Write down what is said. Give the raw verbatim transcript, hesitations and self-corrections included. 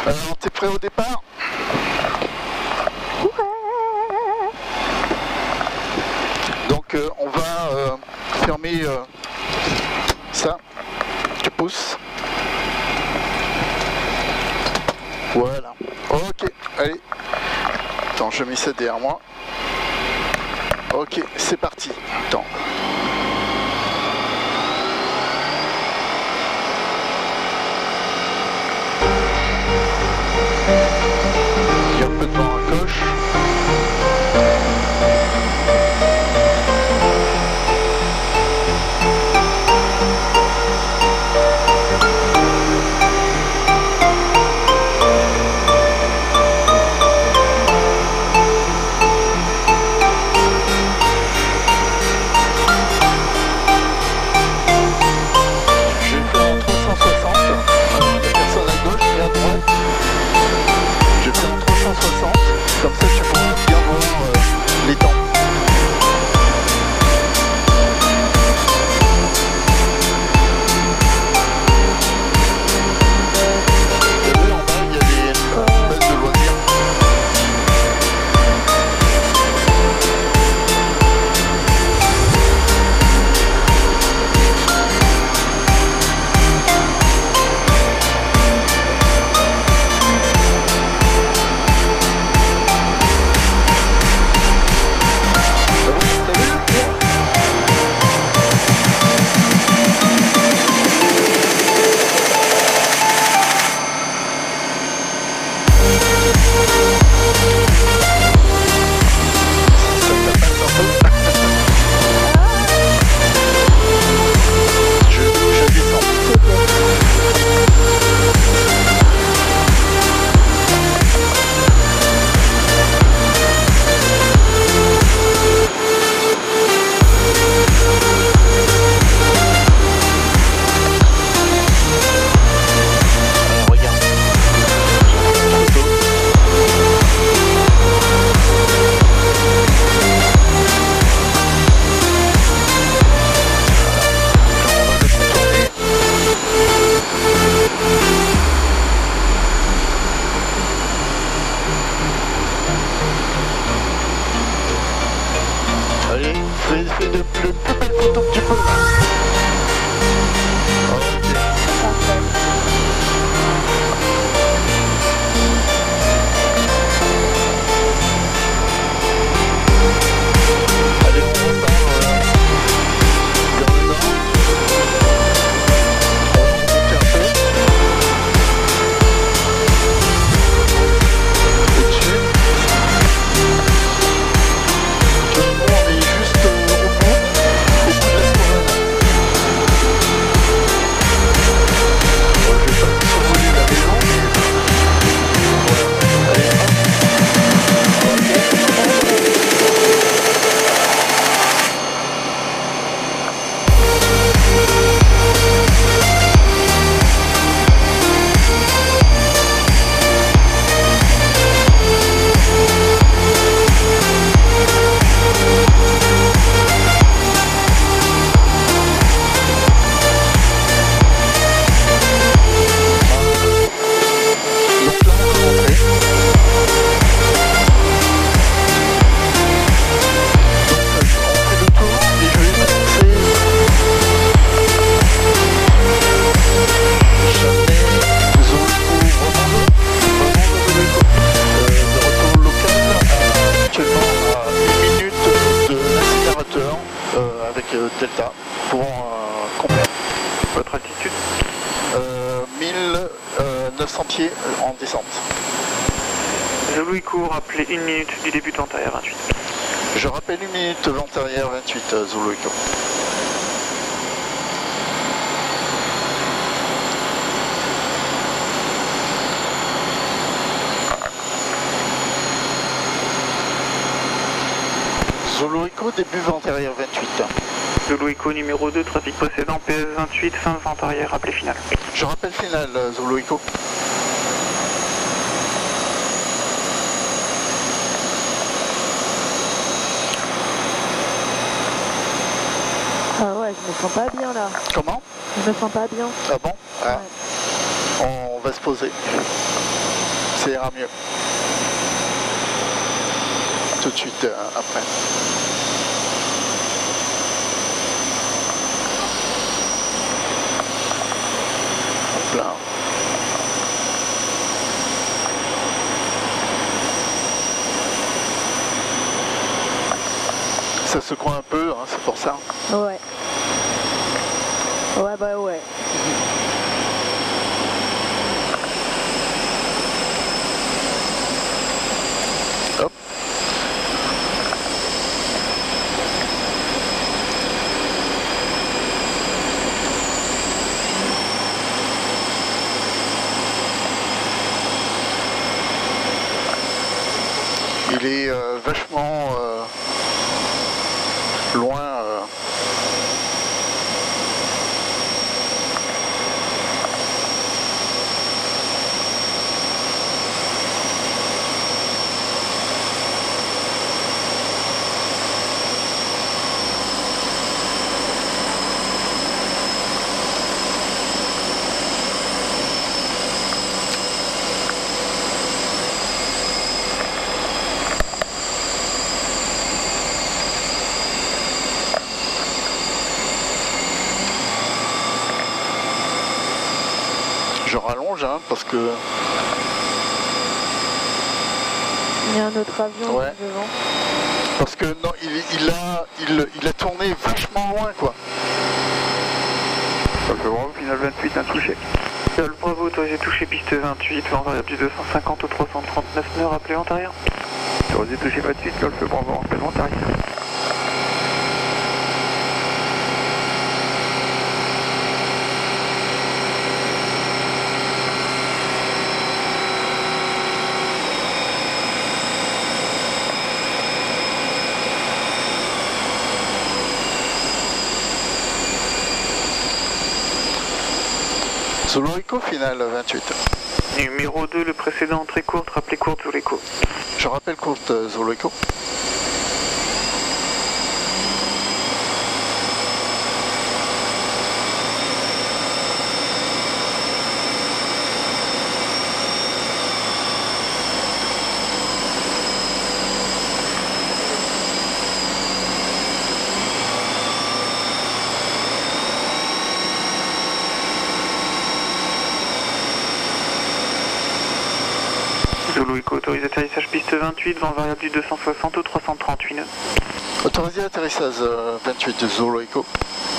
Alors, t'es prêt au départ? Ouais. Donc, euh, on va euh, fermer euh, ça. Tu pousses. Voilà. Ok, allez. Attends, je mets ça derrière moi. Ok, c'est parti. Attends. Il y a un peu de vent à gauche. Comme ça tu pourras bien voir euh, les temps. T'as vu en bas il y a des bases de loisirs. Allez, fais, fais de plus belle photo que tu peux là. Ok. Allez, on repart euh, vers le nord. On va remonter un peu. Au-dessus. On est juste au bout, au bout de l'Escovade. Bon, je vais pas survoler la maison, mais voilà. Allez, hop. Delta pour euh, combien? Votre altitude? euh, mille neuf cents pieds en descente. Zulu Echo, rappelez une minute du début de vent arrière vingt-huit. Je rappelle une minute vent arrière vingt-huit, euh, Zulu Echo. Zulu Echo, début vent arrière vingt-huit. Zulu Echo numéro deux, trafic précédent, P S vingt-huit, fin de vent arrière, rappelez final. Je rappelle final, Zulu Echo. Ah ouais, je me sens pas bien là. Comment? Je me sens pas bien. Ah bon? Ah. Ouais. On va se poser. Ça ira mieux. Tout de suite euh, après. Hop là. Ça se croit un peu, hein, c'est pour ça. Ouais. Ouais, bah ouais. Hop. Il est euh, vachement euh, loin. Euh, Je rallonge hein, parce que... Il y a un autre avion ouais. devant. Parce que non, il, il, a, il, il a tourné vachement loin quoi. Alpha Bravo, final vingt-huit, intouché. Alpha Bravo, toi j'ai touché piste vingt-huit, vent variable du deux cent cinquante au trois cent trente-neuf nœuds, rappelé vent arrière. Toi j'ai touché vingt-huit, Alpha Bravo, rappelé vent arrière. Zulu Echo final vingt-huit. Numéro deux, le précédent, très courte, rappelez courte Zulu Echo. Je rappelle courte Zulu Echo. Zulu Echo, autorisé atterrissage piste vingt-huit, vent variable du deux cent soixante au trois cent trente-huit nœuds. Autorisé atterrissage vingt-huit Zulu Echo.